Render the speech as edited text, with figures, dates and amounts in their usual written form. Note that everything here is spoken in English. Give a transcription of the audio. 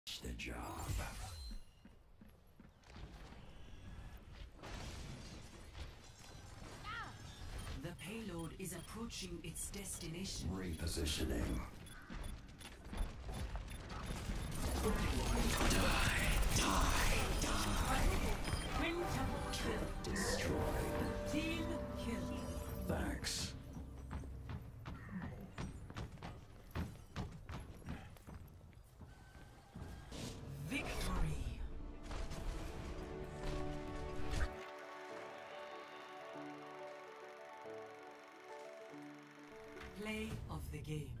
The job. The payload is approaching its destination. Repositioning. Quintuple kill. Destroyed. Team kill. Thanks. Victory. Play of the game.